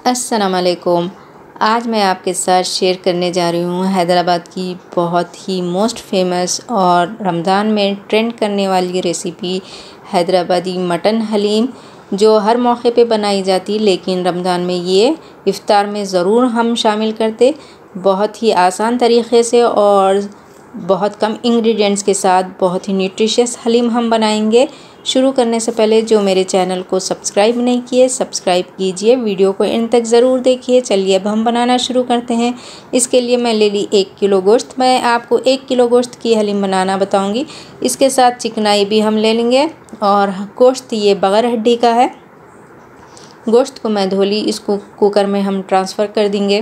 अस्सलामुअलैकुम। आज मैं आपके साथ शेयर करने जा रही हूँ हैदराबाद की बहुत ही मोस्ट फेमस और रमज़ान में ट्रेंड करने वाली रेसिपी हैदराबादी मटन हलीम, जो हर मौके पे बनाई जाती, लेकिन रमज़ान में ये इफ़्तार में ज़रूर हम शामिल करते। बहुत ही आसान तरीक़े से और बहुत कम इंग्रेडिएंट्स के साथ बहुत ही न्यूट्रिशियस हलीम हम बनाएंगे। शुरू करने से पहले जो मेरे चैनल को सब्सक्राइब नहीं किए, सब्सक्राइब कीजिए, वीडियो को एंड तक ज़रूर देखिए। चलिए अब हम बनाना शुरू करते हैं। इसके लिए मैं ले ली 1 किलो गोश्त। मैं आपको 1 किलो गोश्त की हलीम बनाना बताऊंगी। इसके साथ चिकनाई भी हम ले लेंगे। और गोश्त ये बग़ैर हड्डी का है। गोश्त को मैं धो ली, इसको कुकर में हम ट्रांसफ़र कर देंगे।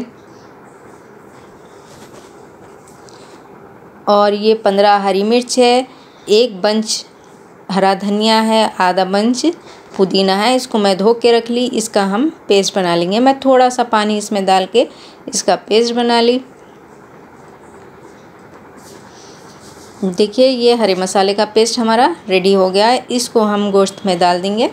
और ये 15 हरी मिर्च है, 1 बंच हरा धनिया है, आधा बंच पुदीना है। इसको मैं धो के रख ली। इसका हम पेस्ट बना लेंगे। मैं थोड़ा सा पानी इसमें डाल के इसका पेस्ट बना ली। देखिए ये हरे मसाले का पेस्ट हमारा रेडी हो गया है। इसको हम गोश्त में डाल देंगे।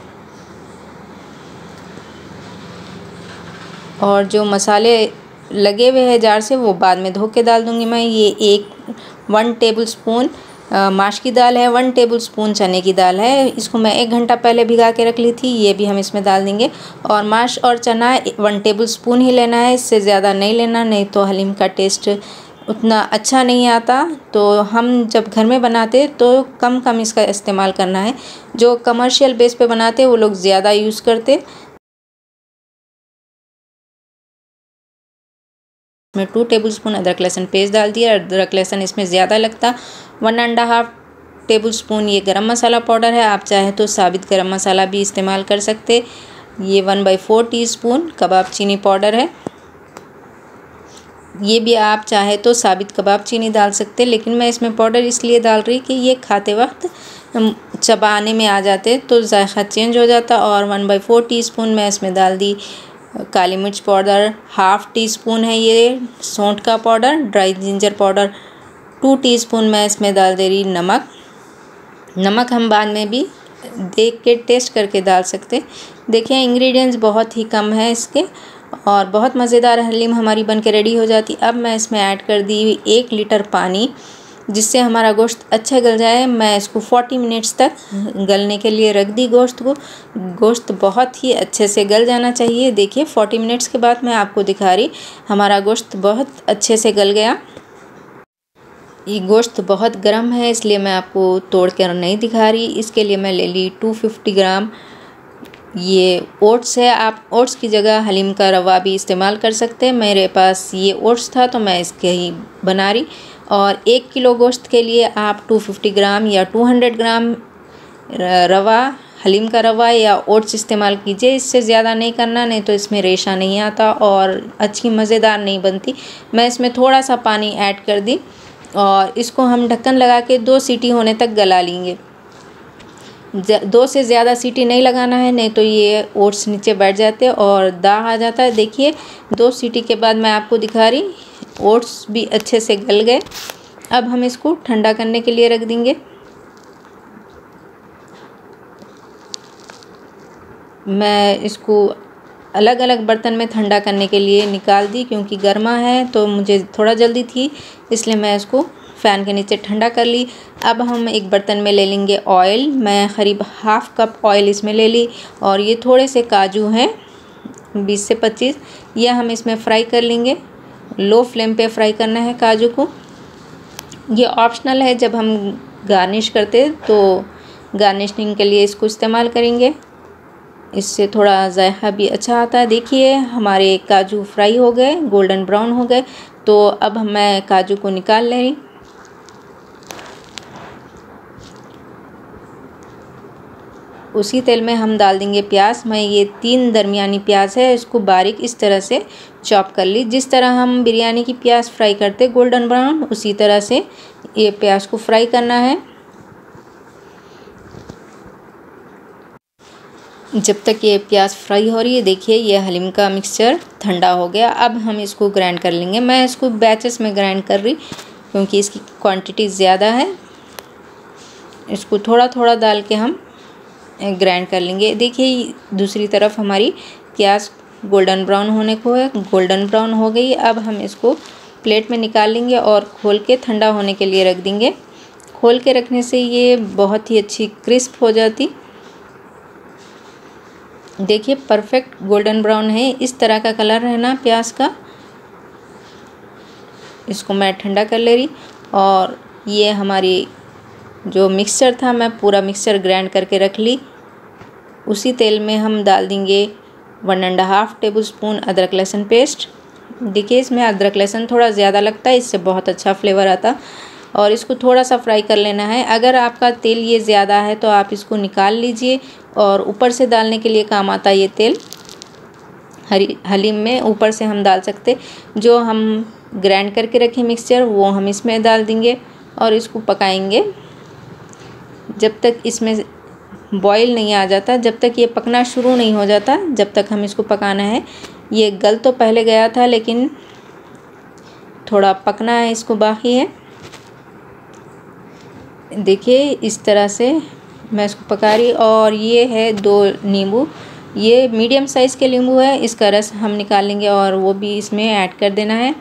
और जो मसाले लगे हुए हैं जार से, वो बाद में धो के डाल दूँगी मैं। ये 1 टेबल स्पून माश की दाल है, 1 टेबल स्पून चने की दाल है। इसको मैं 1 घंटा पहले भिगा के रख ली थी। ये भी हम इसमें डाल देंगे। और माश और चना 1 टेबल स्पून ही लेना है, इससे ज़्यादा नहीं लेना, नहीं तो हलीम का टेस्ट उतना अच्छा नहीं आता। तो हम जब घर में बनाते तो कम इसका इस्तेमाल करना है। जो कमर्शियल बेस पे बनाते वो लोग ज़्यादा यूज़ करते। मैं 2 टेबल स्पून अदरक लहसुन पेस्ट डाल दिया। अदरक लहसुन इसमें ज़्यादा लगता। 1.5 टेबल स्पून ये गरम मसाला पाउडर है। आप चाहे तो साबित गरम मसाला भी इस्तेमाल कर सकते। ये 1/4 टीस्पून कबाब चीनी पाउडर है। ये भी आप चाहे तो साबित कबाब चीनी डाल सकते, लेकिन मैं इसमें पाउडर इसलिए डाल रही कि ये खाते वक्त चबाने में आ जाते तो जायका चेंज हो जाता। और 1/4 टीस्पून मैं इसमें डाल दी काली मिर्च पाउडर। 1/2 टीस्पून है ये सौंठ का powder. Dry ginger powder 2 teaspoon मैं इसमें डाल दे रही नमक हम बाद में भी देख के टेस्ट करके डाल सकते। देखिए इंग्रेडिएंट्स बहुत ही कम है इसके, और बहुत मज़ेदार हलीम हमारी बन के रेडी हो जाती। अब मैं इसमें ऐड कर दी 1 लीटर पानी, जिससे हमारा गोश्त अच्छा गल जाए। मैं इसको 40 मिनट्स तक गलने के लिए रख दी गोश्त को। गोश्त बहुत ही अच्छे से गल जाना चाहिए। देखिए 40 मिनट्स के बाद मैं आपको दिखा रही, हमारा गोश्त बहुत अच्छे से गल गया। ये गोश्त बहुत गर्म है, इसलिए मैं आपको तोड़ कर नहीं दिखा रही। इसके लिए मैं ले ली 250 ग्राम ये ओट्स है। आप ओट्स की जगह हलीम का रवा भी इस्तेमाल कर सकते हैं। मेरे पास ये ओट्स था तो मैं इसके ही बना रही। और 1 किलो गोश्त के लिए आप 250 ग्राम या 200 ग्राम रवा, हलीम का रवा या ओट्स इस्तेमाल कीजिए। इससे ज़्यादा नहीं करना, नहीं तो इसमें रेशा नहीं आता और अच्छी मज़ेदार नहीं बनती। मैं इसमें थोड़ा सा पानी ऐड कर दी और इसको हम ढक्कन लगा के 2 सीटी होने तक गला लेंगे। 2 से ज़्यादा सीटी नहीं लगाना है, नहीं तो ये ओट्स नीचे बैठ जाते और दाग आ जाता है। देखिए 2 सीटी के बाद मैं आपको दिखा रही, ओट्स भी अच्छे से गल गए। अब हम इसको ठंडा करने के लिए रख देंगे। मैं इसको अलग अलग बर्तन में ठंडा करने के लिए निकाल दी, क्योंकि गर्मा है तो मुझे थोड़ा जल्दी थी, इसलिए मैं इसको फ़ैन के नीचे ठंडा कर ली। अब हम एक बर्तन में ले लेंगे ऑयल। मैं करीब 1/2 कप ऑयल इसमें ले ली। और ये थोड़े से काजू हैं 20 से 25, यह हम इसमें फ्राई कर लेंगे। लो फ्लेम पे फ्राई करना है काजू को। ये ऑप्शनल है, जब हम गार्निश करते तो गार्निशिंग के लिए इसको इस्तेमाल करेंगे। इससे थोड़ा जायका भी अच्छा आता है। देखिए हमारे काजू फ्राई हो गए, गोल्डन ब्राउन हो गए। तो अब मैं काजू को निकाल ले रही। उसी तेल में हम डाल देंगे प्याज। मैं ये 3 दरमियानी प्याज है, इसको बारीक इस तरह से चॉप कर ली। जिस तरह हम बिरयानी की प्याज फ्राई करते गोल्डन ब्राउन, उसी तरह से ये प्याज को फ्राई करना है जब तक ये प्याज फ्राई हो रही है। देखिए ये हलीम का मिक्सचर ठंडा हो गया। अब हम इसको ग्राइंड कर लेंगे। मैं इसको बैचेस में ग्राइंड कर रही, क्योंकि इसकी क्वांटिटी ज़्यादा है। इसको थोड़ा थोड़ा डाल के हम ग्राइंड कर लेंगे। देखिए दूसरी तरफ हमारी प्याज गोल्डन ब्राउन होने को है। गोल्डन ब्राउन हो गई। अब हम इसको प्लेट में निकाल लेंगे और खोल के ठंडा होने के लिए रख देंगे। खोल के रखने से ये बहुत ही अच्छी क्रिस्प हो जाती। देखिए परफेक्ट गोल्डन ब्राउन है। इस तरह का कलर रहना प्याज का। इसको मैं ठंडा कर ले रही और ये हमारी जो मिक्सचर था मैं पूरा मिक्सचर ग्राइंड करके रख ली। उसी तेल में हम डाल देंगे 1.5 टेबलस्पून अदरक लहसुन पेस्ट। देखिए इसमें अदरक लहसुन थोड़ा ज़्यादा लगता है, इससे बहुत अच्छा फ्लेवर आता। और इसको थोड़ा सा फ्राई कर लेना है। अगर आपका तेल ये ज़्यादा है तो आप इसको निकाल लीजिए और ऊपर से डालने के लिए काम आता ये तेल। हलीम में ऊपर से हम डाल सकते। जो हम ग्राइंड करके रखे मिक्सचर वो हम इसमें डाल देंगे और इसको पकाएंगे जब तक इसमें बॉईल नहीं आ जाता, जब तक ये पकना शुरू नहीं हो जाता, जब तक हम इसको पकाना है। ये गल तो पहले गया था लेकिन थोड़ा पकना है, इसको बाकी है। देखिए इस तरह से मैं इसको पका रही। और ये है 2 नींबू, ये मीडियम साइज़ के नींबू है। इसका रस हम निकाल लेंगे और वो भी इसमें ऐड कर देना है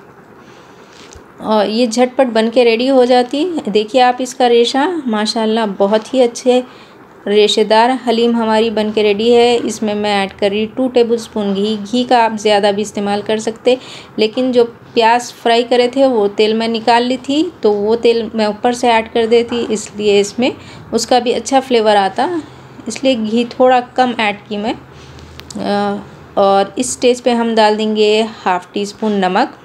और ये झटपट बन के रेडी हो जाती। देखिए आप इसका रेशा माशाल्लाह बहुत ही अच्छे रेशेदार हलीम हमारी बन के रेडी है। इसमें मैं ऐड कर रही 2 टेबलस्पून घी। घी का आप ज़्यादा भी इस्तेमाल कर सकते, लेकिन जो प्याज फ्राई करे थे वो तेल मैं निकाल ली थी तो वो तेल मैं ऊपर से ऐड कर देती, इसलिए इसमें उसका भी अच्छा फ्लेवर आता, इसलिए घी थोड़ा कम ऐड की मैं। और इस स्टेज पे हम डाल देंगे 1/2 टीस्पून नमक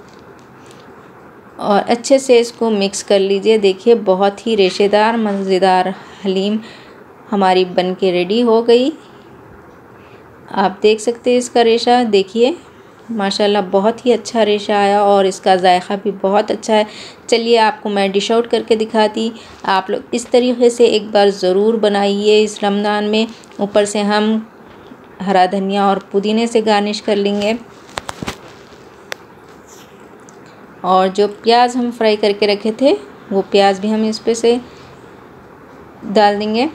और अच्छे से इसको मिक्स कर लीजिए। देखिए बहुत ही रेशेदार मज़ेदार हलीम हमारी बन के रेडी हो गई। आप देख सकते हैं इसका रेशा, देखिए माशाल्लाह बहुत ही अच्छा रेशा आया और इसका जायका भी बहुत अच्छा है। चलिए आपको मैं डिश आउट करके दिखाती। आप लोग इस तरीके से एक बार ज़रूर बनाइए इस रमज़ान में। ऊपर से हम हरा धनिया और पुदीने से गार्निश कर लेंगे और जो प्याज हम फ्राई करके रखे थे वो प्याज भी हम इस पे से डाल देंगे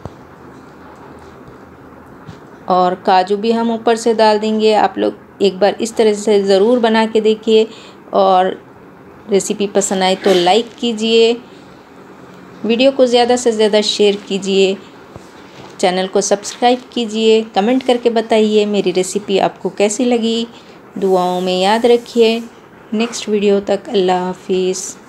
और काजू भी हम ऊपर से डाल देंगे। आप लोग एक बार इस तरह से ज़रूर बना के देखिए और रेसिपी पसंद आए तो लाइक कीजिए, वीडियो को ज़्यादा से ज़्यादा शेयर कीजिए, चैनल को सब्सक्राइब कीजिए, कमेंट करके बताइए मेरी रेसिपी आपको कैसी लगी। दुआओं में याद रखिए। नेक्स्ट वीडियो तक अल्लाह हाफिज़।